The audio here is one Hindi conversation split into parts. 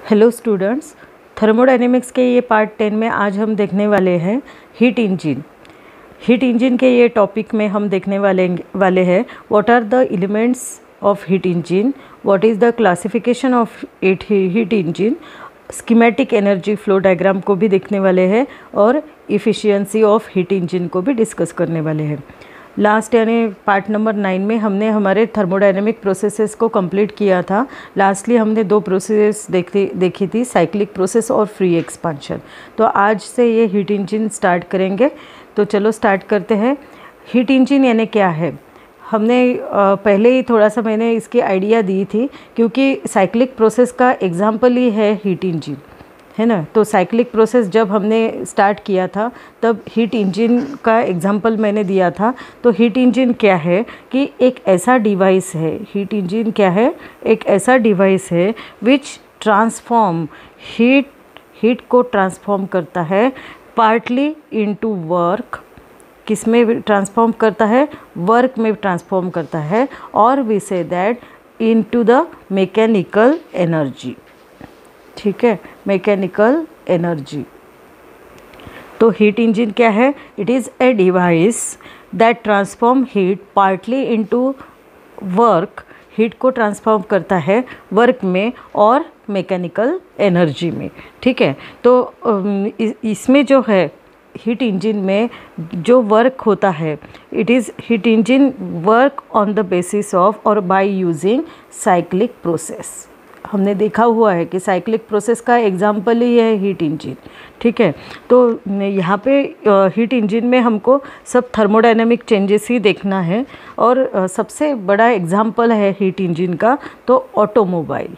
हेलो स्टूडेंट्स, थर्मोडायनेमिक्स के ये पार्ट 10 में आज हम देखने वाले हैं हीट इंजन। हीट इंजन के ये टॉपिक में हम देखने वाले हैं what are the elements of heat engine, what is the classification of heat engine, schematic energy flow diagram को भी देखने वाले हैं और इफ़िशियंसी ऑफ हीट इंजन को भी डिस्कस करने वाले हैं। लास्ट यानी पार्ट नंबर 9 में हमने हमारे थर्मोडायनेमिक प्रोसेसेस को कंप्लीट किया था। लास्टली हमने दो प्रोसेस देखी थी, साइक्लिक प्रोसेस और फ्री एक्सपांशन। तो आज से ये हीट इंजन स्टार्ट करेंगे। तो चलो स्टार्ट करते हैं। हीट इंजन यानी क्या है, हमने पहले ही थोड़ा सा मैंने इसकी आइडिया दी थी, क्योंकि साइक्लिक प्रोसेस का एग्जाम्पल ही है हीट इंजन, है ना। तो साइक्लिक प्रोसेस जब हमने स्टार्ट किया था तब हीट इंजन का एग्जांपल मैंने दिया था। तो हीट इंजन क्या है कि एक ऐसा डिवाइस है, हीट इंजन क्या है, एक ऐसा डिवाइस है विच ट्रांसफॉर्म हीट को ट्रांसफॉर्म करता है पार्टली इनटू वर्क। किस में ट्रांसफॉर्म करता है? वर्क में ट्रांसफॉर्म करता है, और we say that into the mechanical energy. ठीक है, मैकेनिकल एनर्जी। तो हीट इंजन क्या है? It is a device that transform heat partly into work. Heat को ट्रांसफॉर्म करता है वर्क में और मैकेनिकल एनर्जी में। ठीक है, तो इसमें जो है हीट इंजन में जो वर्क होता है, it is heat engine work on the basis of और बाय यूजिंग साइक्लिक प्रोसेस। हमने देखा हुआ है कि साइक्लिक प्रोसेस का एग्जाम्पल ही है हीट इंजन। ठीक है, तो यहाँ पे हीट इंजन में हमको सब थर्मोडायनेमिक चेंजेस ही देखना है, और सबसे बड़ा एग्जाम्पल है हीट इंजन का तो ऑटोमोबाइल।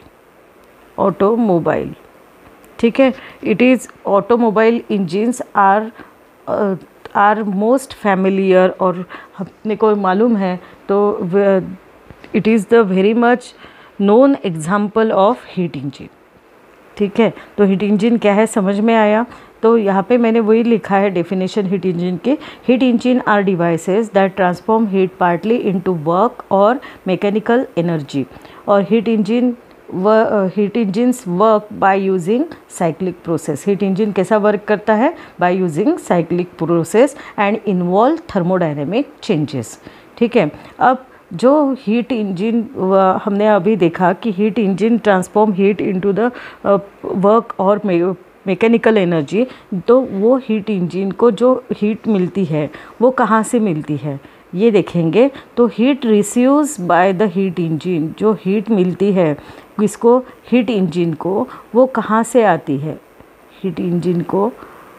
ठीक है, it is automobile engines are most familiar, और अपने को मालूम है तो it is the very much known example of heat engine. ठीक है, तो हीट इंजन क्या है समझ में आया। तो यहाँ पे मैंने वही लिखा है डेफिनेशन हीट इंजन की। Heat engine are devices that transform heat partly into work और मैकेनिकल एनर्जी। और heat engines work by using cyclic process. हीट इंजन कैसा वर्क करता है? By using cyclic process and involve thermodynamic changes. ठीक है, अब जो हीट इंजन हमने अभी देखा कि heat engine transform heat into the work और मैकेनिकल एनर्जी। तो वो हीट इंजन को जो हीट मिलती है वो कहाँ से मिलती है ये देखेंगे। तो heat receives by the heat engine, जो हीट मिलती है किसको? हीट इंजन को, वो कहाँ से आती है? हीट इंजन को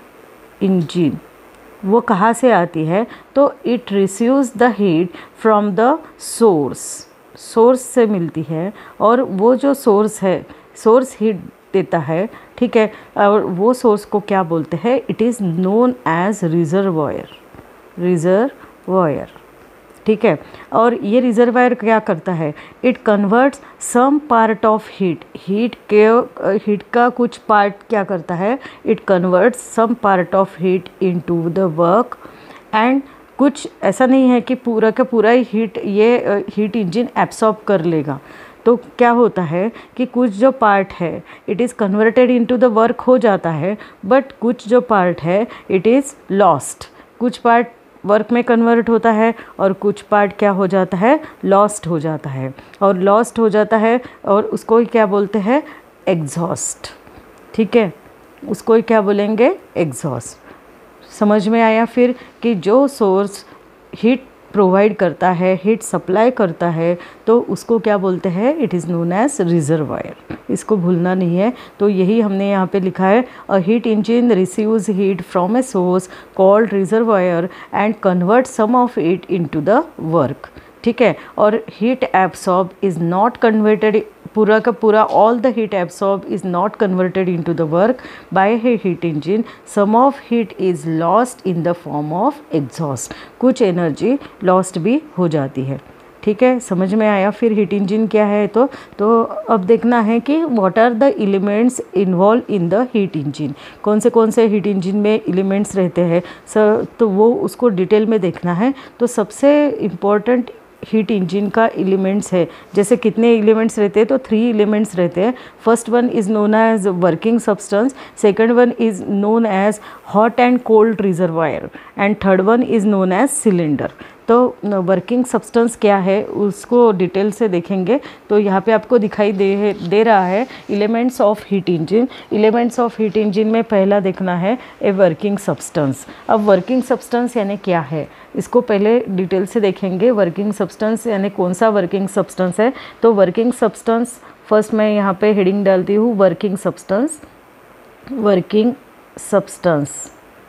वो कहाँ से आती है? तो it receives the heat from the source से मिलती है, और वो जो सोर्स है, सोर्स हीट देता है। ठीक है, और वो सोर्स को क्या बोलते हैं? It is known as reservoir. ठीक है, और ये रिजर्वायर क्या करता है? It converts some part of heat का कुछ पार्ट क्या करता है? It converts some part of heat into the work. And कुछ ऐसा नहीं है कि पूरा का पूरा ही हीट इंजन एब्सॉर्ब कर लेगा। तो क्या होता है कि कुछ जो पार्ट है it is converted into the work हो जाता है, बट कुछ जो पार्ट है इट इज़ लॉस्ट। कुछ पार्ट वर्क में कन्वर्ट होता है और कुछ पार्ट क्या हो जाता है? लॉस्ट हो जाता है। और लॉस्ट हो जाता है और उसको ही क्या बोलते हैं? एग्जॉस्ट। ठीक है, उसको ही क्या बोलेंगे? एग्जॉस्ट। समझ में आया फिर कि जो सोर्स हीट प्रोवाइड करता है, हीट सप्लाई करता है, तो उसको क्या बोलते हैं? It is known as reservoir. इसको भूलना नहीं है। तो यही हमने यहाँ पे लिखा है, a heat engine receives heat from a source called reservoir and convert some of it into the work. ठीक है, और heat absorb is not converted, पूरा का पूरा all the heat absorb is not converted into the work by a heat engine. Some of heat is lost in the form of exhaust. कुछ एनर्जी लॉस्ट भी हो जाती है। ठीक है, समझ में आया फिर हीट इंजन क्या है। तो अब देखना है कि what are the elements involve in the heat engine. कौन से हीट इंजन में एलिमेंट्स रहते हैं सर, तो वो उसको डिटेल में देखना है। तो सबसे इम्पोर्टेंट हीट इंजन का एलिमेंट्स है, जैसे कितने एलिमेंट्स रहते हैं, तो 3 एलिमेंट्स रहते हैं। First one is known as working substance, second one is known as hot and cold reservoir, and third one is known as cylinder. तो वर्किंग सब्सटेंस क्या है उसको डिटेल से देखेंगे। तो यहाँ पे आपको दिखाई दे रहा है elements of heat engine. Elements of heat engine में पहला देखना है ए वर्किंग सब्सटेंस। अब वर्किंग सब्सटेंस यानी क्या है, इसको पहले डिटेल से देखेंगे। वर्किंग सब्सटेंस यानी कौन सा वर्किंग सब्सटेंस है। तो वर्किंग सब्सटेंस, फर्स्ट मैं यहाँ पे हेडिंग डालती हूँ वर्किंग सब्सटेंस। वर्किंग सब्सटेंस,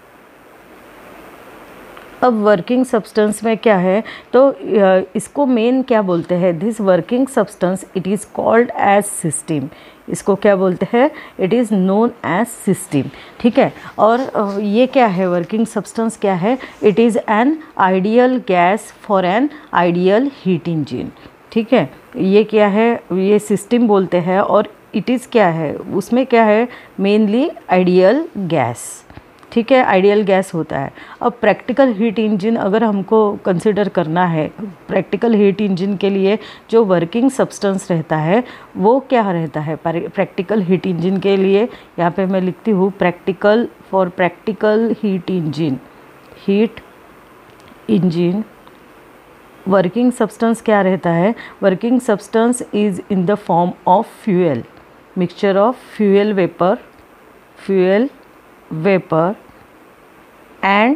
अब वर्किंग सब्सटेंस में क्या है, तो इसको मेन क्या बोलते हैं, this working substance it is called as system. इसको क्या बोलते हैं, it is known as system. ठीक है, और ये क्या है, वर्किंग सब्सटेंस क्या है, it is an ideal gas for an ideal heat engine. ठीक है, ये क्या है, ये सिस्टम बोलते हैं, और इट इज़ क्या है, उसमें क्या है, मेनली आइडियल गैस। ठीक है, आइडियल गैस होता है। अब प्रैक्टिकल हीट इंजन अगर हमको कंसिडर करना है, प्रैक्टिकल हीट इंजन के लिए जो वर्किंग सब्सटेंस रहता है वो क्या रहता है। प्रैक्टिकल हीट इंजन के लिए यहाँ पे मैं लिखती हूँ practical, for practical heat engine, heat engine working substance क्या रहता है, working substance is in the form of fuel, mixture of fuel vapour and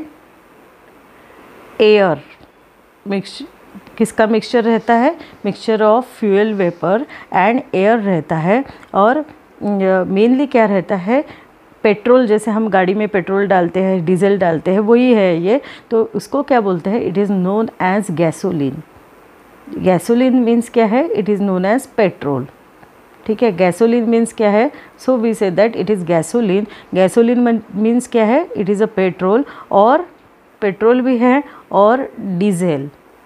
air. किसका मिक्सचर रहता है, mixture of fuel vapour and air रहता है। और मेनली क्या रहता है, पेट्रोल, जैसे हम गाड़ी में पेट्रोल डालते हैं, डीजल डालते हैं, वही है ये। तो उसको क्या बोलते हैं, it is known as gasoline. Gasoline means क्या है, it is known as petrol. ठीक है, गैसोलीन मीन्स क्या है, so we say that it is gasoline. Gasoline means क्या है, इट इज़ अ पेट्रोल, और पेट्रोल भी है, और डीजल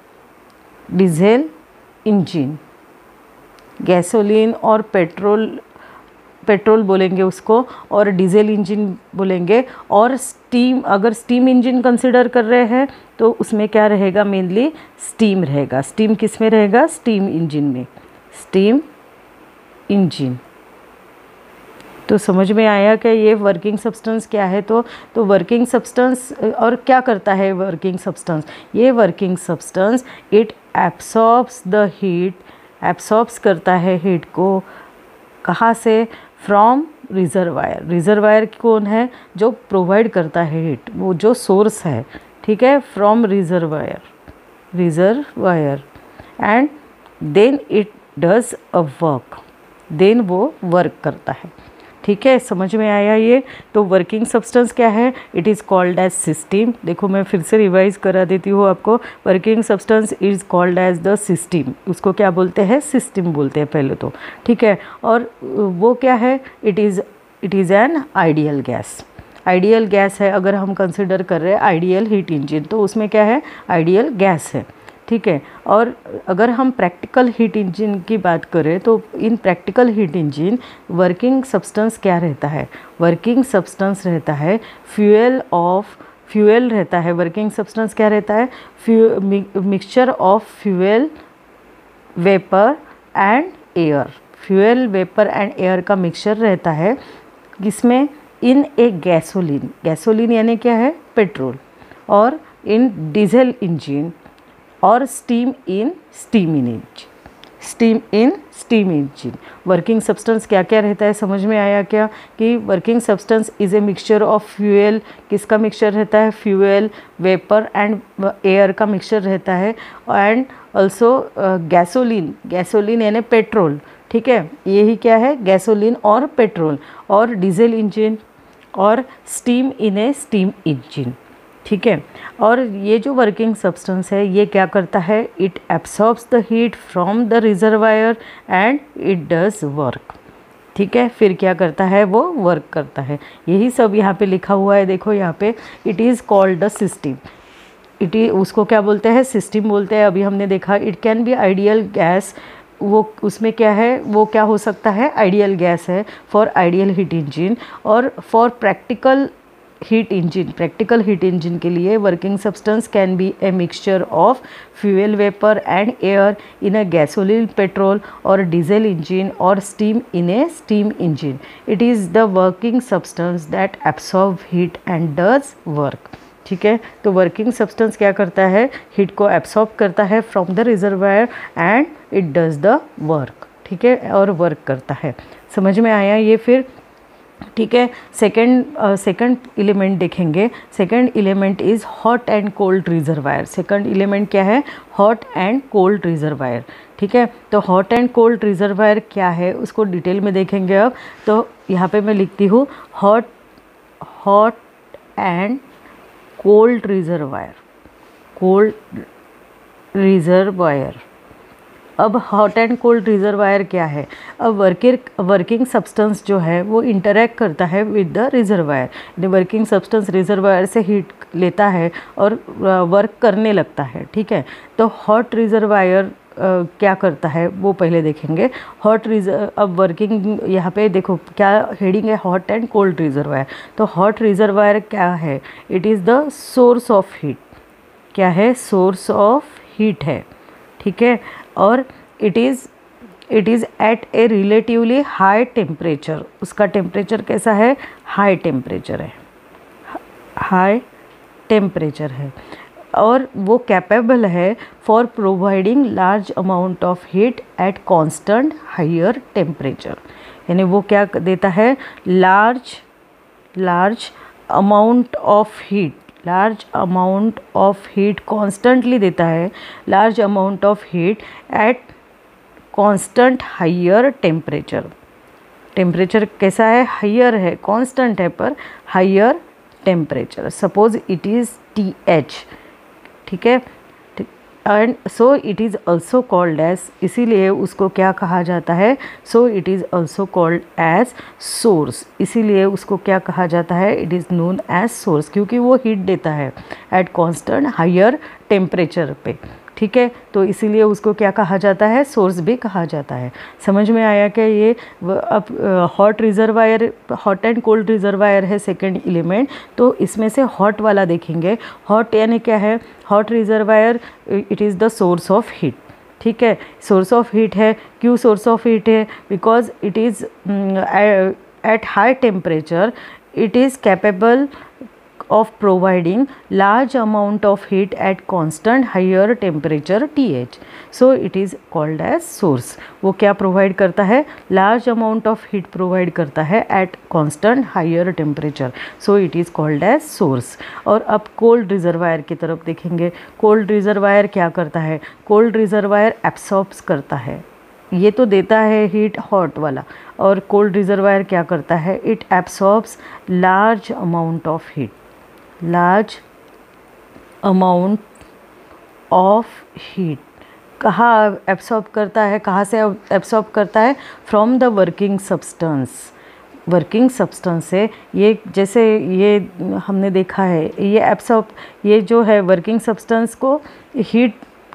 इंजन। गैसोलीन और पेट्रोल बोलेंगे उसको, और डीजल इंजन बोलेंगे। और स्टीम, अगर स्टीम इंजन कंसिडर कर रहे हैं तो उसमें क्या रहेगा, मेनली स्टीम रहेगा। स्टीम किस में रहेगा, स्टीम इंजन में, स्टीम इंजन। तो समझ में आया कि ये वर्किंग सब्सटेंस क्या है। तो वर्किंग सब्सटेंस, और क्या करता है वर्किंग सब्सटेंस, ये working substance it absorbs the heat, absorbs करता है हीट को, कहाँ से, फ्रॉम रिजर्वायर। रिजर्वायर कौन है, जो प्रोवाइड करता है हीट, वो जो सोर्स है। ठीक है, from reservoir and then it does a work, then वो वर्क करता है। ठीक है, समझ में आया ये। तो वर्किंग सब्सटेंस क्या है, it is called as system. देखो मैं फिर से रिवाइज करा देती हूँ आपको, working substance is called as the system. उसको क्या बोलते हैं, सिस्टम बोलते हैं पहले तो। ठीक है, और वो क्या है, it is an ideal gas. Ideal gas है, अगर हम कंसिडर कर रहे हैं आइडियल हीट इंजन, तो उसमें क्या है, आइडियल गैस है। ठीक है, और अगर हम प्रैक्टिकल हीट इंजन की बात करें तो in practical heat engine working substance क्या रहता है, वर्किंग सब्सटेंस रहता है फ्यूल रहता है। वर्किंग सब्सटेंस क्या रहता है, mixture of fuel vapour and air. Fuel vapour and air का मिक्सचर रहता है, जिसमें इन ए गैसोलीन यानी क्या है, पेट्रोल, और इन डीजल इंजन, और steam in steam engine. Working substance क्या क्या रहता है, समझ में आया क्या, कि working substance is a mixture of fuel, किसका मिक्सचर रहता है, फ्यूल वेपर एंड एयर का मिक्सचर रहता है, एंड ऑल्सो गैसोलीन यानी पेट्रोल। ठीक है, यही क्या है, गैसोलीन और पेट्रोल, और डीजल इंजन, और steam in a steam engine. ठीक है, और ये जो वर्किंग सब्सटेंस है ये क्या करता है, it absorbs the heat from the reservoir and it does work. ठीक है, फिर क्या करता है, वो वर्क करता है। यही सब यहाँ पे लिखा हुआ है, देखो यहाँ पे, it is called the system. उसको क्या बोलते हैं, सिस्टम बोलते हैं। अभी हमने देखा it can be ideal gas, वो उसमें क्या है, वो क्या हो सकता है, आइडियल गैस है फॉर आइडियल हीट इंजन। और for practical heat engine, practical heat engine के लिए working substance can be a mixture of fuel vapour and air in a gasoline, petrol और डीजल इंजन और steam in a steam engine. It is the working substance that absorb heat and does work. ठीक है, तो वर्किंग सब्सटेंस क्या करता है, हीट को एब्सॉर्ब करता है from the reservoir and it does the work. ठीक है, और वर्क करता है. समझ में आया ये? फिर ठीक है, सेकंड एलिमेंट देखेंगे. Second element is hot and cold reservoir. Second element क्या है, हॉट एंड कोल्ड रिजर्वायर. ठीक है, तो हॉट एंड कोल्ड रिजर्वायर क्या है उसको डिटेल में देखेंगे अब. तो यहाँ पे मैं लिखती हूँ hot and cold reservoir. Cold reservoir. अब हॉट एंड कोल्ड रिजर्वायर क्या है, अब वर्किंग सब्सटेंस जो है वो इंटरैक्ट करता है with the reservoir. Working substance reservoir से हीट लेता है और वर्क करने लगता है. ठीक है, तो हॉट रिजर्वायर क्या करता है वो पहले देखेंगे. अब वर्किंग यहाँ पे देखो क्या हेडिंग है, हॉट एंड कोल्ड रिजर्वायर. तो हॉट रिजर्वायर क्या है, it is the source of heat. क्या है, सोर्स ऑफ हीट है. ठीक है, और it is at a relatively high temperature. उसका टेम्परेचर कैसा है, हाई टेम्परेचर है. हाई टेम्परेचर है और वो कैपेबल है for providing large amount of heat at constant higher temperature. यानी वो क्या देता है, large amount of heat. Large amount of heat constantly देता है, large amount of heat at constant higher temperature. Temperature कैसा है, हायर है, कांस्टेंट है पर higher temperature. Suppose it is TH. ठीक है, and so it is also called as, इसीलिए उसको क्या कहा जाता है, so it is also called as source. इसीलिए उसको क्या कहा जाता है, it is known as source, क्योंकि वो हीट देता है एट कांस्टेंट हायर टेम्परेचर पे. ठीक है, तो इसीलिए उसको क्या कहा जाता है, सोर्स भी कहा जाता है. समझ में आया क्या ये? अब hot reservoir, hot and cold reservoir है सेकंड एलिमेंट. तो इसमें से हॉट वाला देखेंगे. हॉट यानी क्या है, hot reservoir it is the source of heat. ठीक है, सोर्स ऑफ हीट है. क्यों सोर्स ऑफ हीट है, because it is at high temperature it is capable of providing large amount of heat at constant higher temperature TH. So it is called as source. वो क्या provide करता है, large amount of heat provide करता है at constant higher temperature. So it is called as source. और अब cold reservoir की तरफ देखेंगे. cold reservoir क्या करता है, cold reservoir absorbs करता है. ये तो देता है हीट हॉट वाला, और कोल्ड रिजर्वायर क्या करता है, it absorbs large amount of heat. Large amount of heat कहाँ एब्सॉर्ब करता है, कहाँ से एब्सॉर्ब करता है, from the working substance. Working substance से ये, जैसे ये हमने देखा है, ये एब्सॉर्ब, ये जो है वर्किंग सब्सटेंस को हीट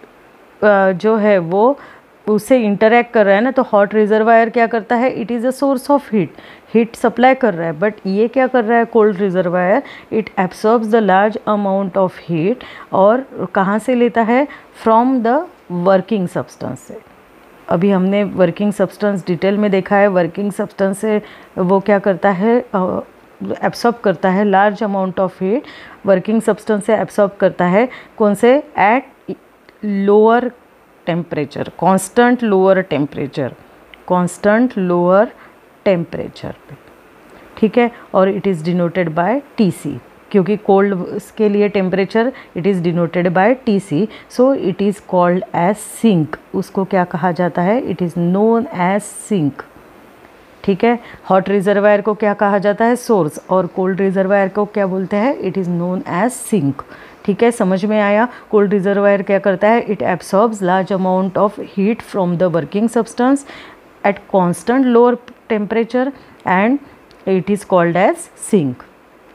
जो है वो उससे इंटरैक्ट कर रहा है ना. तो हॉट रिजर्वायर क्या करता है, it is a source of heat, heat supply कर रहा है. बट ये क्या कर रहा है, cold reservoir, it absorbs the large amount of heat. और कहाँ से लेता है, फ्रॉम द वर्किंग सब्सटेंस से. अभी हमने वर्किंग सब्सटेंस डिटेल में देखा है. वर्किंग सब्सटेंस से वो क्या करता है, एब्सॉर्ब करता है large amount of heat. Working substance से एब्सॉर्ब करता है कौन से, at lower temperature, constant lower temperature, constant lower temperature पे. ठीक है, और it is denoted by TC, क्योंकि कोल्ड के लिए temperature it is denoted by TC. So it is called as sink. उसको क्या कहा जाता है, it is known as sink. ठीक है, हॉट रिजर्वायर को क्या कहा जाता है, सोर्स, और कोल्ड रिजर्वायर को क्या बोलते हैं, it is known as sink. ठीक है, समझ में आया. कोल्ड रिजर्वायर क्या करता है, it absorbs large amount of heat from the working substance at constant lower temperature and it is called as sink.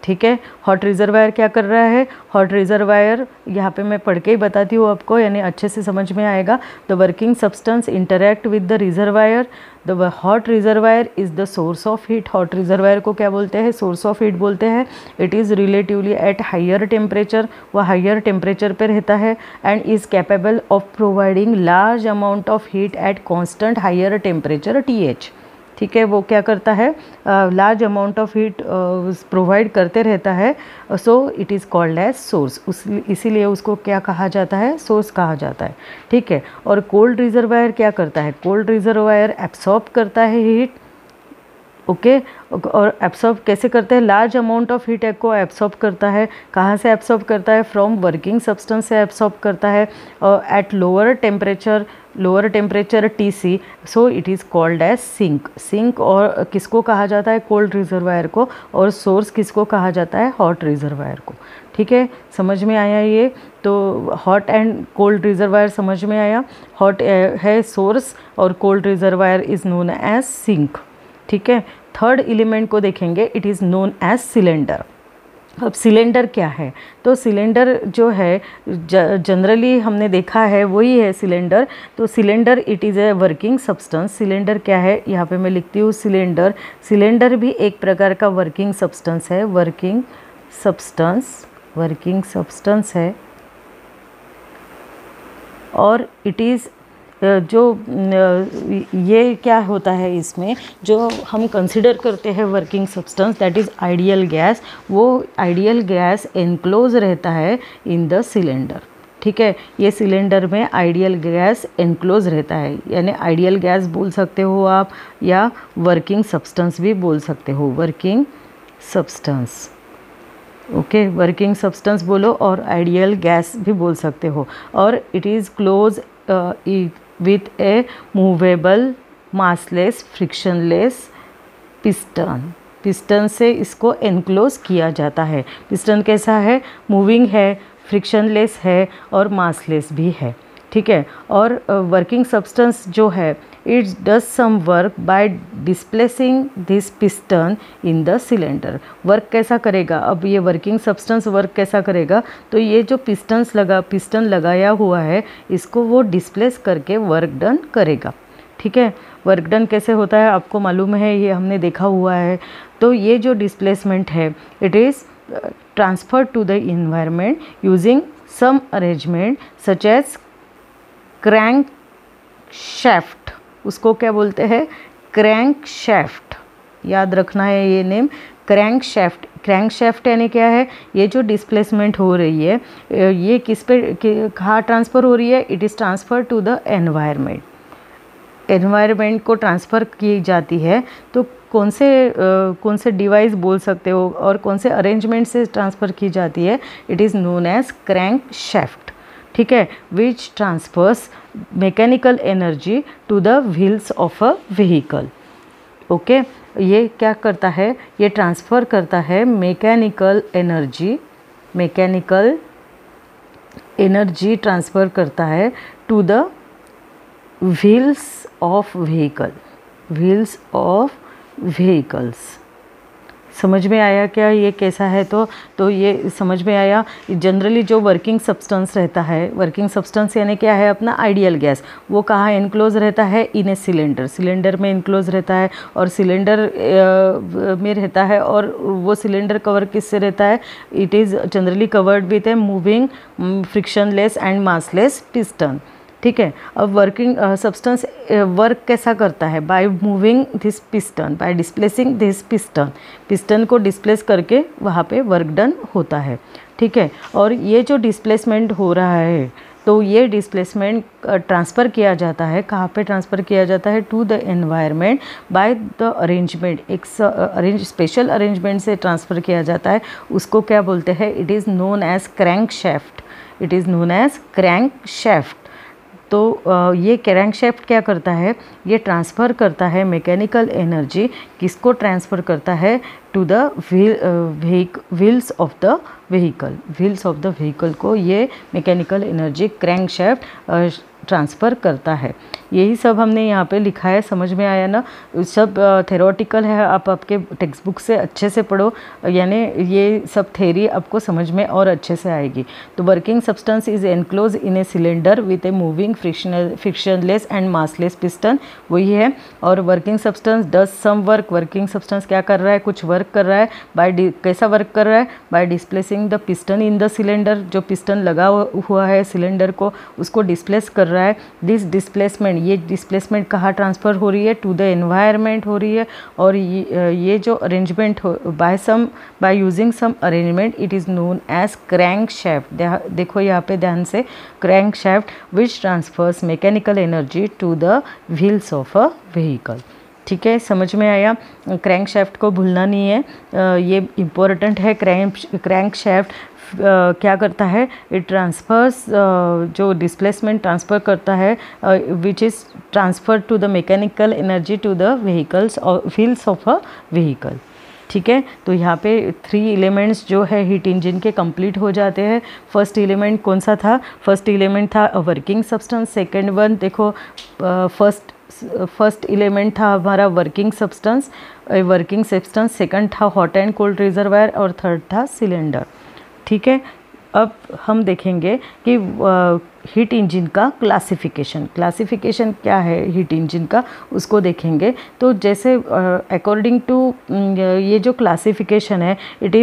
ठीक है। हॉट रिजर्वायर क्या कर रहा है? हॉट रिजर्वायर यहाँ पे मैं पढ़ के ही बताती हूँ आपको, यानी अच्छे से समझ में आएगा। The working substance interact with the reservoir. The hot reservoir is the source of heat. Hot reservoir को क्या बोलते हैं? सोर्स ऑफ हीट बोलते हैं। It is relatively at higher temperature, वह हायर टेम्परेचर पर रहता है, and is capable of providing large amount of heat at constant higher temperature TH। ठीक है, वो क्या करता है? Large amount of heat provide करते रहता है। So it is called as source. इसीलिए उसको क्या कहा जाता है? सोर्स कहा जाता है। ठीक है। और कोल्ड रिजर्वायर क्या करता है? कोल्ड रिजर्वायर एब्सॉर्ब करता है हीट। ओके और एब्सॉर्ब कैसे करते हैं? लार्ज अमाउंट ऑफ हीट को एब्सॉर्ब करता है। कहाँ से एब्सॉर्ब करता है? फ्रॉम वर्किंग सब्सटेंस से एब्सॉर्ब करता है at lower temperature TC। So it is called as sink. Sink और किसको कहा जाता है? कोल्ड रिजर्वायर को। और सोर्स किसको कहा जाता है? हॉट रिजर्वायर को। ठीक है, समझ में आया ये? तो हॉट एंड कोल्ड रिजर्वायर समझ में आया। हॉट है सोर्स और cold reservoir is known as sink. ठीक है। थर्ड एलिमेंट को देखेंगे, it is known as cylinder. अब सिलेंडर क्या है? तो सिलेंडर जो है जनरली हमने देखा है वही है सिलेंडर। तो cylinder it is a working substance. Cylinder क्या है? यहाँ पे मैं लिखती हूँ सिलेंडर। सिलेंडर भी एक प्रकार का वर्किंग सब्सटेंस है। वर्किंग सब्सटेंस है। और इट इज़ जो ये क्या होता है इसमें, जो हम कंसिडर करते हैं working substance, that is ideal gas. वो आइडियल गैस एनक्लोज रहता है इन द सिलेंडर। ठीक है, ये सिलेंडर में आइडियल गैस एनक्लोज रहता है, यानी आइडियल गैस बोल सकते हो आप, या वर्किंग सब्सटेंस भी बोल सकते हो। Working substance, okay, working substance बोलो और आइडियल गैस भी बोल सकते हो। और it is close with a movable massless frictionless piston। Piston से इसको एनक्लोज किया जाता है। पिस्टन कैसा है? मूविंग है, फ्रिक्शनलेस है और मासलेस भी है। ठीक है। और वर्किंग सब्सटेंस जो है, it does some work by displacing this piston in the cylinder. Work कैसा करेगा? अब ये वर्किंग सब्सटेंस वर्क कैसा करेगा? तो ये जो पिस्टन लगाया हुआ है, इसको वो डिस्प्लेस करके वर्क डन करेगा। ठीक है। वर्क डन कैसे होता है आपको मालूम है, ये हमने देखा हुआ है। तो ये जो डिस्प्लेसमेंट है, it is transfer to the environment using some arrangement such as crank shaft. उसको क्या बोलते हैं? Crank shaft. याद रखना है ये name, crank shaft. Crank shaft यानी क्या है? ये जो डिस्प्लेसमेंट हो रही है, ये किस पे कहाँ ट्रांसफ़र हो रही है? It is transfer to the environment. Environment को ट्रांसफ़र की जाती है। तो कौन से डिवाइस बोल सकते हो और कौन से अरेंजमेंट से ट्रांसफ़र की जाती है? It is known as crank shaft. ठीक है, which transfers mechanical energy to the wheels of a vehicle. Okay, ये क्या करता है? ये ट्रांसफ़र करता है मैकेनिकल एनर्जी ट्रांसफ़र करता है to the wheels of vehicles. समझ में आया क्या ये कैसा है? तो ये समझ में आया। जनरली जो वर्किंग सब्सटेंस रहता है, वर्किंग सब्सटेंस यानी क्या है? अपना आइडियल गैस। वो कहाँ इनक्लोज रहता है? In a cylinder. सिलेंडर में इनक्लोज रहता है और सिलेंडर में रहता है। और वो सिलेंडर कवर किससे रहता है? It is generally covered with a moving frictionless and massless piston. ठीक है। अब वर्किंग सब्सटेंस वर्क कैसा करता है? By moving this piston, by displacing this piston को डिस्प्लेस करके वहाँ पे वर्क डन होता है। ठीक है। और ये जो डिस्प्लेसमेंट हो रहा है, तो ये डिस्प्लेसमेंट ट्रांसफ़र किया जाता है। कहाँ पे ट्रांसफ़र किया जाता है? To the environment by the arrangement. एक स्पेशल अरेंजमेंट से ट्रांसफ़र किया जाता है। उसको क्या बोलते हैं? It is known as crank shaft. तो ये क्रैंकशैफ्ट क्या करता है? ये ट्रांसफ़र करता है मैकेनिकल एनर्जी। किसको ट्रांसफ़र करता है? To the wheels of the vehicle को ये मैकेनिकल एनर्जी क्रैंकशैफ्ट ट्रांसफ़र करता है। यही सब हमने यहाँ पे लिखा है, समझ में आया ना। सब थेरोटिकल है, आप आपके टेक्स्ट बुक से अच्छे से पढ़ो, यानी ये सब थेरी आपको समझ में और अच्छे से आएगी। तो working substance is enclose in a cylinder with a moving frictionless and massless piston, वही है। और working substance does some work, working substance क्या कर रहा है, कुछ वर्क कर रहा है। कैसा वर्क कर रहा है, by displacing the piston in the cylinder, जो पिस्टन लगा हुआ है सिलेंडर को, उसको डिस्प्लेस कर रहा है। दिस डिस्प्लेसमेंट, ये डिस्प्लेसमेंट कहाँ ट्रांसफ़र हो रही है, टू द एनवायरनमेंट हो रही है। और ये जो अरेंजमेंट हो by using some arrangement, it is known as crank shaft. देखो यहाँ पे ध्यान से, crank shaft which transfers mechanical energy to the wheels of a vehicle. ठीक है, समझ में आया। क्रैंक शैफ्ट को भूलना नहीं है, ये इम्पोर्टेंट है। क्रैंक शैफ्ट क्या करता है, इट ट्रांसफर्स, जो डिस्प्लेसमेंट ट्रांसफ़र करता है, which is transfer to the mechanical energy to the vehicles और व्हील्स ऑफ अ व्हीकल। ठीक है, तो यहाँ पे 3 एलिमेंट्स जो है हीट इंजन के कंप्लीट हो जाते हैं। फर्स्ट एलिमेंट कौन सा था, फर्स्ट एलिमेंट था वर्किंग सब्सटेंस। सेकंड वन देखो, फर्स्ट एलिमेंट था हमारा वर्किंग सब्सटेंस, सेकंड था हॉट एंड कोल्ड रिजर्वायर और थर्ड था सिलेंडर। ठीक है, अब हम देखेंगे कि हीट इंजन का क्लासिफिकेशन क्या है हीट इंजन का, उसको देखेंगे। तो जैसे अकॉर्डिंग टू ये जो क्लासिफिकेशन है,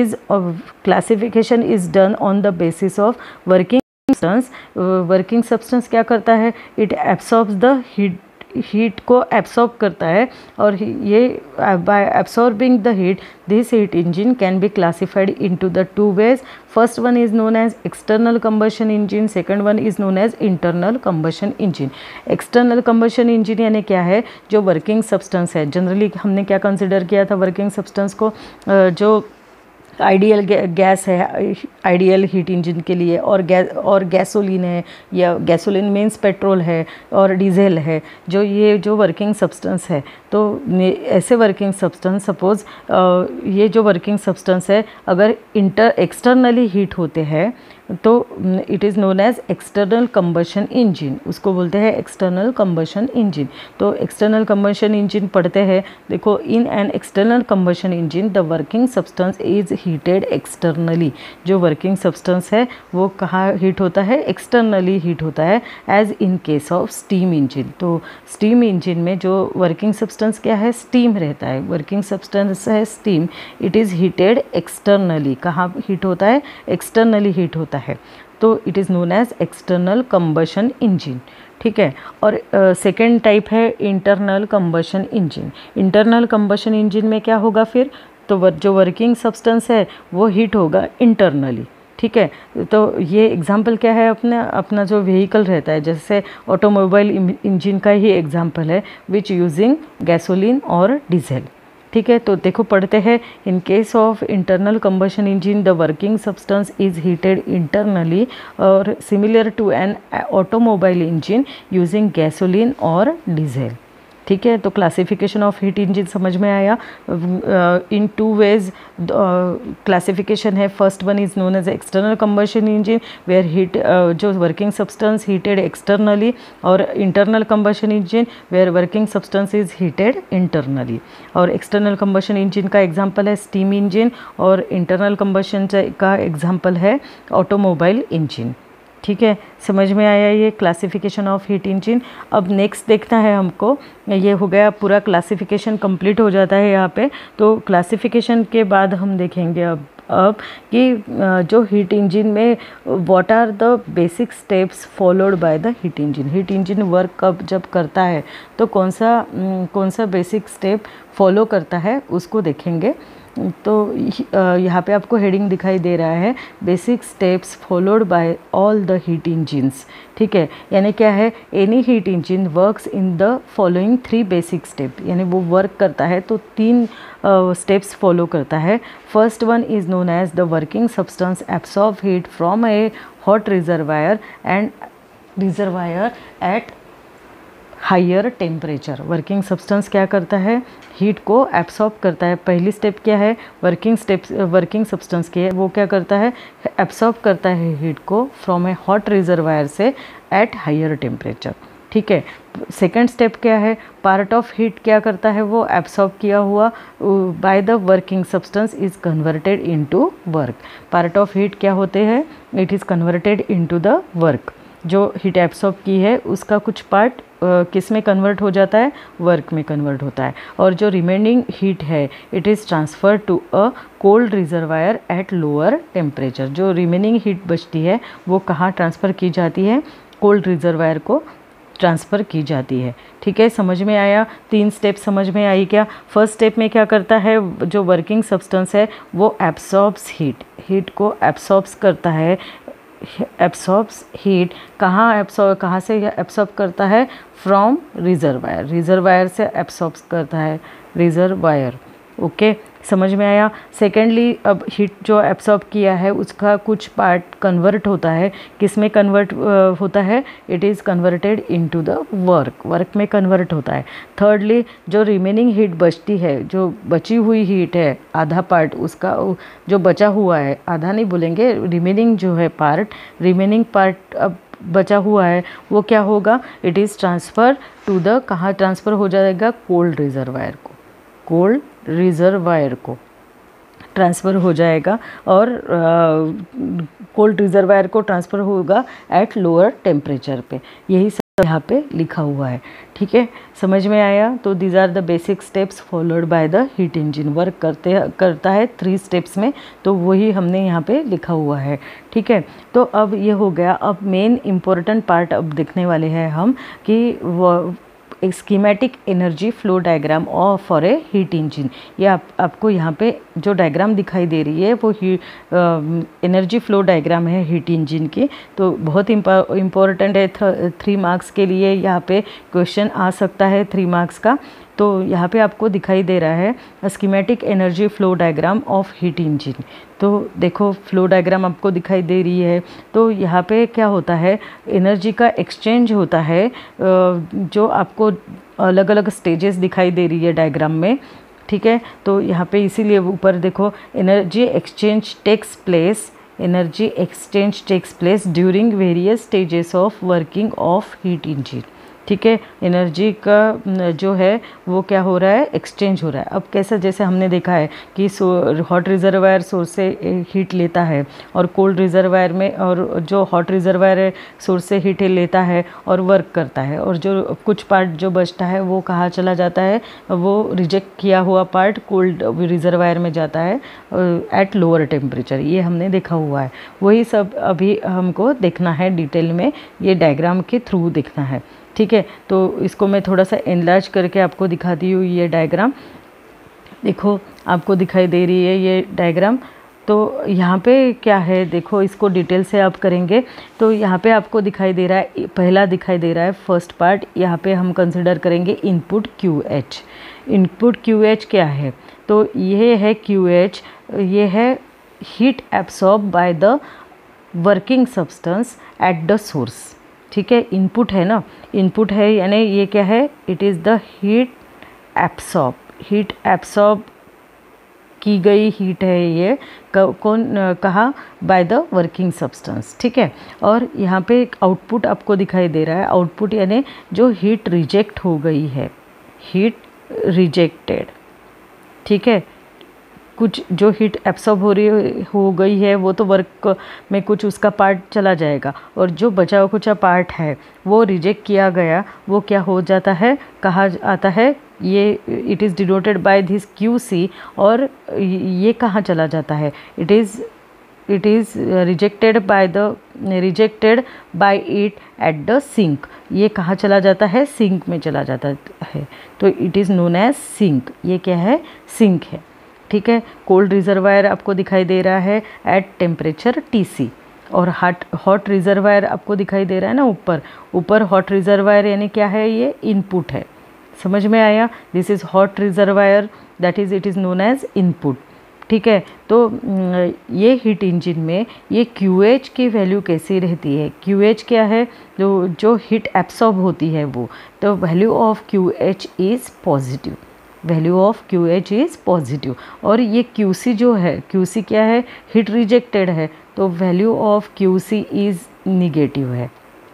classification is done on the basis of working substance. Working substance क्या करता है, इट एब्सॉर्ब्स द हीट को एब्सॉर्ब करता है, और ये by absorbing the heat, this heat engine can be classified into the 2 ways. First one is known as external combustion engine, second one is known as internal combustion engine. External combustion engine यानी क्या है, जो वर्किंग सब्सटेंस है। जनरली हमने क्या कंसिडर किया था वर्किंग सब्सटेंस को, जो आइडियल गैस है आइडियल हीट इंजन के लिए, और गैसोलीन है, या गैसोलीन मीन्स पेट्रोल है, और डीजल है, जो वर्किंग सब्सटेंस है। तो ऐसे वर्किंग सब्सटेंस, सपोज ये जो वर्किंग सब्सटेंस है अगर एक्सटर्नली हीट होते हैं तो it is known as external combustion engine, उसको बोलते हैं एक्सटर्नल कंबशन इंजन। तो एक्सटर्नल कंबशन इंजन पढ़ते हैं, देखो, in an external combustion engine the working substance is heated externally. जो वर्किंग सब्सटेंस है वो कहाँ हीट होता है, एक्सटर्नली हीट होता है, as in case of steam engine. तो स्टीम इंजन में जो वर्किंग सब्सटेंस क्या है, स्टीम रहता है, वर्किंग सब्सटेंस है steam, it is heated externally. कहाँ हीट होता है, एक्सटर्नली हीट होता है, तो it is known as external combustion engine. ठीक है, और सेकेंड टाइप है internal combustion engine. Internal combustion engine में क्या होगा फिर, तो जो वर्किंग सब्सटेंस है वो हीट होगा इंटरनली। ठीक है, तो ये एग्जाम्पल क्या है, अपना जो व्हीकल रहता है, जैसे ऑटोमोबाइल इंजन का ही एग्जाम्पल है, विच यूजिंग गैसोलीन और डीजल। ठीक है, तो देखो पढ़ते हैं, in case of internal combustion engine the working substance is heated internally और similar to an automobile engine using gasoline और डीजल। ठीक है, तो क्लासिफिकेशन ऑफ हीट इंजन समझ में आया। इन 2 वेज क्लासिफिकेशन है। First one is known as external combustion engine where heat, जो वर्किंग सब्सटेंस हीटेड एक्सटर्नली, और internal combustion engine where working substance is heated internally. और एक्सटर्नल कंबशन इंजन का एग्जांपल है स्टीम इंजन, और इंटरनल कंबशन का एग्जांपल है ऑटोमोबाइल इंजन। ठीक है, समझ में आया ये क्लासिफिकेशन ऑफ हीट इंजन। अब नेक्स्ट देखना है हमको, ये हो गया पूरा क्लासिफिकेशन कंप्लीट हो जाता है यहाँ पे। तो क्लासिफिकेशन के बाद हम देखेंगे अब कि जो हीट इंजन में what are the basic steps followed by the heat engine. Heat engine work जब करता है तो कौन सा बेसिक स्टेप फॉलो करता है उसको देखेंगे। तो यहाँ पे आपको हेडिंग दिखाई दे रहा है, basic steps followed by all the heat engines. ठीक है, यानी क्या है, any heat engine works in the following 3 basic step, यानी वो वर्क करता है तो 3 स्टेप्स फॉलो करता है। First one is known as the working substance absorb heat from a hot reservoir at higher temperature. Working substance क्या करता है, हीट को एब्सॉर्ब करता है। पहली स्टेप क्या है, वर्किंग सब्सटेंस की है, वो क्या करता है, एब्सॉर्ब करता है हीट को फ्रॉम ए हॉट रिजर्वायर से एट हायर टेम्परेचर। ठीक है। सेकंड स्टेप क्या है, पार्ट ऑफ हीट क्या करता है, वो एब्सॉर्ब किया हुआ by the working substance is converted into work. Part of heat क्या होते हैं, it is converted into the work. जो हीट एब्सॉर्ब की है उसका कुछ पार्ट किस में कन्वर्ट हो जाता है, वर्क में कन्वर्ट होता है। और जो रिमेनिंग हीट है it is transfer to a cold reservoir at lower temperature. जो रिमेनिंग हीट बचती है वो कहाँ ट्रांसफ़र की जाती है, कोल्ड रिजर्वायर को ट्रांसफ़र की जाती है। ठीक है, समझ में आया, 3 स्टेप समझ में आई क्या। फर्स्ट स्टेप में क्या करता है, जो वर्किंग सब्सटेंस है वो एब्सॉर्ब्स हीट को एब्सॉर्ब्स करता है। एब्सॉर्ब्स हीट कहाँ से एब्सॉर्ब करता है, फ्रॉम रिजर्वायर से एब्सॉर्ब करता है, रिजर्वायर। ओके, समझ में आया। सेकेंडली, अब हीट जो एब्सॉर्ब किया है उसका कुछ पार्ट कन्वर्ट होता है, किस में कन्वर्ट होता है, it is converted into the work में कन्वर्ट होता है। थर्डली, जो रिमेनिंग हीट बचती है, जो बची हुई हीट है, आधा पार्ट उसका जो बचा हुआ है, आधा नहीं बोलेंगे, रिमेनिंग जो है रिमेनिंग पार्ट अब बचा हुआ है वो क्या होगा, it is transfer to the, कहाँ ट्रांसफ़र हो जाएगा, कोल्ड रिजर्वायर को ट्रांसफ़र हो जाएगा। और कोल्ड रिजर्वायर को ट्रांसफ़र होगा एट लोअर टेम्परेचर पे। यही सब यहाँ पे लिखा हुआ है। ठीक है, समझ में आया। तो these are the basic steps followed by the heat engine. Work करता है 3 स्टेप्स में, तो वही हमने यहाँ पे लिखा हुआ है। ठीक है, तो अब ये हो गया। अब मेन इम्पोर्टेंट पार्ट अब देखने वाले हैं हम कि वो स्कीमेटिक एनर्जी फ्लो डायग्राम और फॉर ए हीट इंजन। ये आपको यहाँ पे जो डायग्राम दिखाई दे रही है वो एनर्जी फ्लो डायग्राम है हीट इंजन की। तो बहुत इम्पोर्टेंट है, 3 मार्क्स के लिए यहाँ पे क्वेश्चन आ सकता है 3 मार्क्स का। तो यहाँ पे आपको दिखाई दे रहा है schematic energy flow diagram of heat engine. तो देखो फ्लो डायग्राम आपको दिखाई दे रही है। तो यहाँ पे क्या होता है, एनर्जी का एक्सचेंज होता है, जो आपको अलग अलग स्टेजेस दिखाई दे रही है डायग्राम में। ठीक है, तो यहाँ पे इसीलिए ऊपर देखो energy exchange takes place during various stages of working of heat engine. ठीक है, एनर्जी का जो है वो क्या हो रहा है, एक्सचेंज हो रहा है। अब कैसे, जैसे हमने देखा है कि हॉट रिजर्वायर सोर्स से हीट लेता है और कोल्ड रिजर्वायर में, और जो हॉट रिजर्वायर सोर्स से हीट लेता है और वर्क करता है, और जो कुछ पार्ट जो बचता है वो कहाँ चला जाता है, वो रिजेक्ट किया हुआ पार्ट कोल्ड रिजर्वायर में जाता है एट लोअर टेम्परेचर। ये हमने देखा हुआ है। वही सब अभी हमको देखना है डिटेल में, ये डायग्राम के थ्रू देखना है। ठीक है, तो इसको मैं थोड़ा सा एनलार्ज करके आपको दिखाती हूँ। ये डायग्राम देखो, आपको दिखाई दे रही है ये डायग्राम। तो यहाँ पे क्या है, देखो इसको डिटेल से आप करेंगे तो यहाँ पे आपको दिखाई दे रहा है, पहला दिखाई दे रहा है फर्स्ट पार्ट। यहाँ पे हम कंसिडर करेंगे इनपुट QH। इनपुट QH क्या है, तो ये है QH, ये है heat absorb by the working substance at the source. ठीक है, इनपुट है ना, इनपुट है यानी ये क्या है, it is the heat absorb की गई हीट है ये, कहा बाय द वर्किंग सब्सटेंस। ठीक है, और यहाँ पे एक आउटपुट आपको दिखाई दे रहा है। आउटपुट यानी जो हीट रिजेक्ट हो गई है, हीट रिजेक्टेड। ठीक है, कुछ जो हीट एब्सॉर्ब हो गई है वो तो वर्क में कुछ उसका पार्ट चला जाएगा, और जो बचा कुचा पार्ट है वो रिजेक्ट किया गया, वो क्या हो जाता है, कहा आता है, ये it is denoted by this QC। और ये कहाँ चला जाता है, it is rejected by it at the sink. ये कहाँ चला जाता है, सिंक में चला जाता है। तो it is known as sink. ये क्या है, सिंक है। ठीक है, कोल्ड रिजर्वायर आपको दिखाई दे रहा है एट टेम्परेचर TC, और हॉट रिजर्वायर आपको दिखाई दे रहा है ना ऊपर हॉट रिजर्वायर यानी क्या है, ये इनपुट है। समझ में आया, this is hot reservoir, that is it is known as input. ठीक है, तो ये हीट इंजन में ये QH की वैल्यू कैसी रहती है, QH क्या है, जो हीट एब्सॉर्ब होती है वो, तो value of QH is positive, value of QH is positive. और ये QC जो है, QC क्या है, हीट रिजेक्टेड है, तो value of QC is negative है।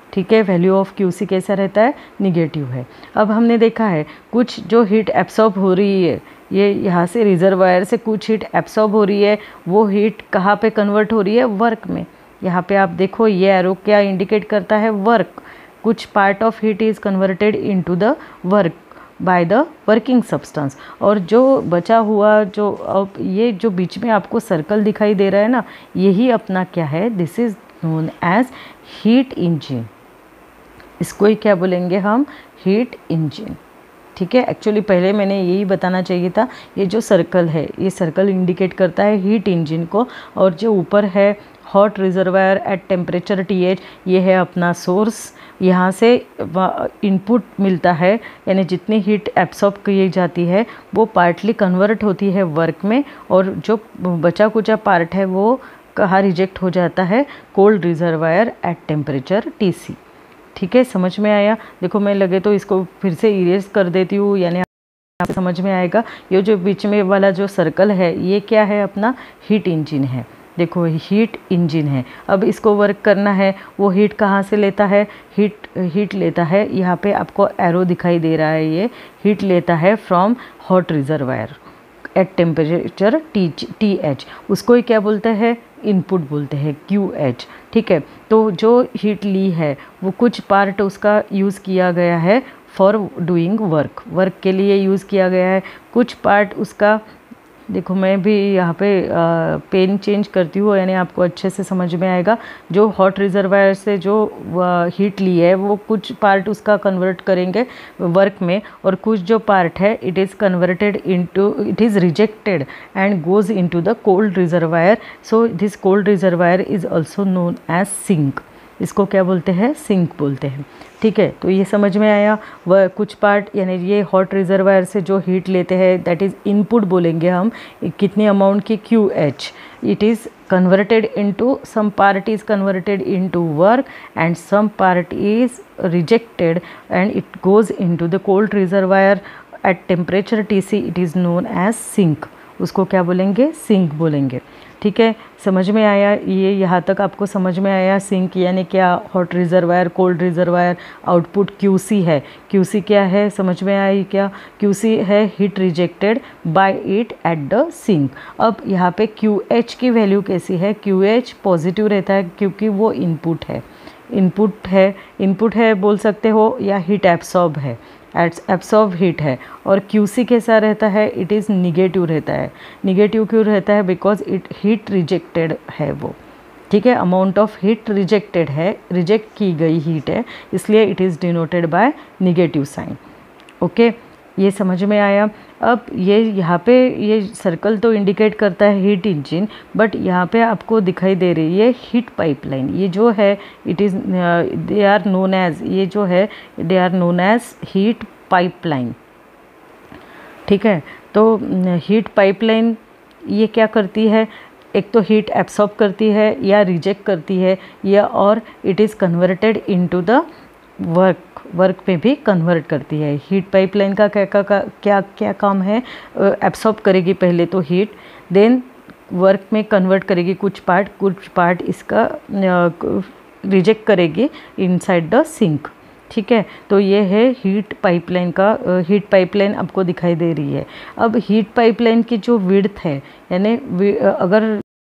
ठीक है। वैल्यू ऑफ क्यूसी कैसा रहता है, निगेटिव है। अब हमने देखा है कुछ जो हीट एब्सॉर्ब हो रही है, ये यहाँ से रिजर्वायर से कुछ हीट एब्सॉर्ब हो रही है, वो हीट कहाँ पे कन्वर्ट हो रही है, वर्क में। यहाँ पे आप देखो ये एरो क्या इंडिकेट करता है, वर्क। कुछ part of heat is converted into the work by the working substance. और जो बचा हुआ जो अब ये जो बीच में आपको सर्कल दिखाई दे रहा है ना, यही अपना क्या है, this is known as heat engine. इसको ही क्या बोलेंगे हम, हीट इंजन। ठीक है। एक्चुअली पहले मैंने यही बताना चाहिए था, ये जो सर्कल है ये सर्कल इंडिकेट करता है हीट इंजन को, और जो ऊपर है hot reservoir at temperature TH, ये है अपना सोर्स। यहाँ से इनपुट मिलता है, यानी जितनी हीट एब्सॉर्ब की जाती है वो पार्टली कन्वर्ट होती है वर्क में, और जो बचा कुचा पार्ट है वो कहाँ रिजेक्ट हो जाता है, cold reservoir at temperature TC। ठीक है, समझ में आया। देखो मैं लगे तो इसको फिर से इरेज कर देती हूँ, यानी आपको समझ में आएगा। ये जो बीच में वाला जो सर्कल है ये क्या है, अपना हीट इंजन है। देखो हीट इंजन है। अब इसको वर्क करना है, वो हीट कहाँ से लेता है, हीट लेता है, यहाँ पे आपको एरो दिखाई दे रहा है, ये हीट लेता है from hot reservoir at temperature TH। उसको ही क्या बोलते हैं, इनपुट बोलते हैं, QH। ठीक है। तो जो हीट ली है वो कुछ पार्ट उसका यूज़ किया गया है फॉर डूइंग वर्क के लिए यूज़ किया गया है। कुछ पार्ट उसका, देखो मैं भी यहाँ पे पेन चेंज करती हूँ, यानी आपको अच्छे से समझ में आएगा। जो हॉट रिजर्वायर से जो हीट ली है वो कुछ पार्ट उसका कन्वर्ट करेंगे वर्क में, और कुछ जो पार्ट है it is rejected and goes into the cold reservoir. So this cold reservoir is also known as sink. इसको क्या बोलते हैं, सिंक बोलते हैं। ठीक है, तो ये समझ में आया। वह कुछ पार्ट, यानी ये हॉट रिजर्वायर से जो हीट लेते हैं दैट इज़ इनपुट बोलेंगे हम, कितनी अमाउंट की, QH। It is converted into, some part is converted into work and some part is rejected and it goes into the cold reservoir at temperature TC। It is known as sink. उसको क्या बोलेंगे, सिंक बोलेंगे। ठीक है, समझ में आया। ये यहाँ तक आपको समझ में आया। सिंक यानी क्या, hot reservoir, cold reservoir, output QC है। QC क्या है, समझ में आई क्या, QC है heat rejected by it at the sink. अब यहाँ पे QH की वैल्यू कैसी है, QH पॉजिटिव रहता है क्योंकि वो इनपुट है बोल सकते हो, या हीट एब्सॉर्ब है, एब्सॉर्ब हीट है। और QC कैसा रहता है, इट इज़ निगेटिव रहता है। निगेटिव क्यों रहता है, बिकॉज इट हीट रिजेक्टेड है वो। ठीक है, अमाउंट ऑफ हीट रिजेक्टेड है, रिजेक्ट की गई हीट है, इसलिए it is denoted by negative sign. Okay, ये समझ में आया। अब ये यहाँ पे ये सर्कल तो इंडिकेट करता है हीट इंजन, बट यहाँ पे आपको दिखाई दे रही है हीट पाइपलाइन। ये जो है it is they are known as, ये जो है they are known as heat pipeline. ठीक है, तो हीट पाइपलाइन ये क्या करती है, एक तो हीट एब्सॉर्ब करती है या रिजेक्ट करती है, या और it is converted into the work पे भी कन्वर्ट करती है। हीट पाइपलाइन का क्या काम है, एब्सॉर्ब करेगी पहले तो हीट, देन वर्क में कन्वर्ट करेगी कुछ पार्ट इसका रिजेक्ट करेगी इनसाइड द सिंक। ठीक है, तो ये है हीट पाइपलाइन का, हीट पाइपलाइन आपको दिखाई दे रही है। अब हीट पाइपलाइन की जो विड्थ है, यानी अगर